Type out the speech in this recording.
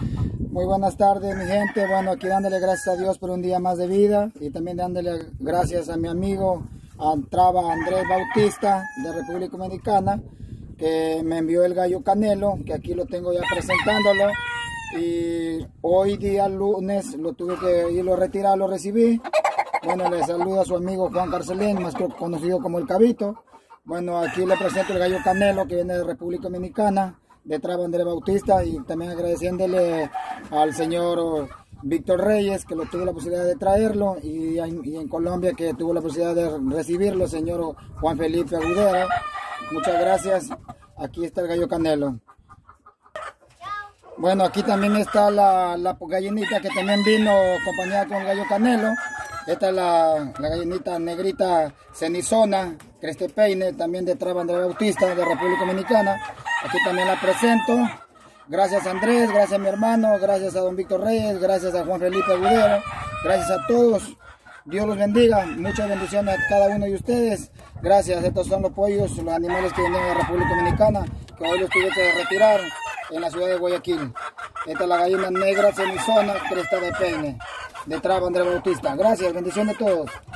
Muy buenas tardes, mi gente. Bueno, aquí dándole gracias a Dios por un día más de vida y también dándole gracias a mi amigo Traba Andrés Bautista de República Dominicana, que me envió el gallo Canelo, que aquí lo tengo ya presentándolo. Y hoy día lunes lo tuve que irlo a retirar, lo recibí. Bueno, le saludo a su amigo Juan Carcelén, más conocido como El Cabito. Bueno, aquí le presento el gallo Canelo, que viene de República Dominicana, de Traba Andrés Bautista, y también agradeciéndole al señor Víctor Reyes, que lo tuvo la posibilidad de traerlo, y en Colombia, que tuvo la posibilidad de recibirlo, el señor Juan Felipe Agudera. Muchas gracias. Aquí está el gallo Canelo. Bueno, aquí también está la gallinita que también vino acompañada con el gallo Canelo. Esta es la gallinita negrita cenizona, crestepeine, también de Traba Andrés Bautista, de República Dominicana. Aquí también la presento. Gracias a Andrés, gracias a mi hermano, gracias a don Víctor Reyes, gracias a Juan Felipe Agudero, gracias a todos. Dios los bendiga, muchas bendiciones a cada uno de ustedes. Gracias, estos son los pollos, los animales que vienen de República Dominicana, que hoy los tuve que retirar en la ciudad de Guayaquil. Esta es la gallina negra cenizona, cresta de peine, de Traba Andrés Bautista. Gracias, bendiciones a todos.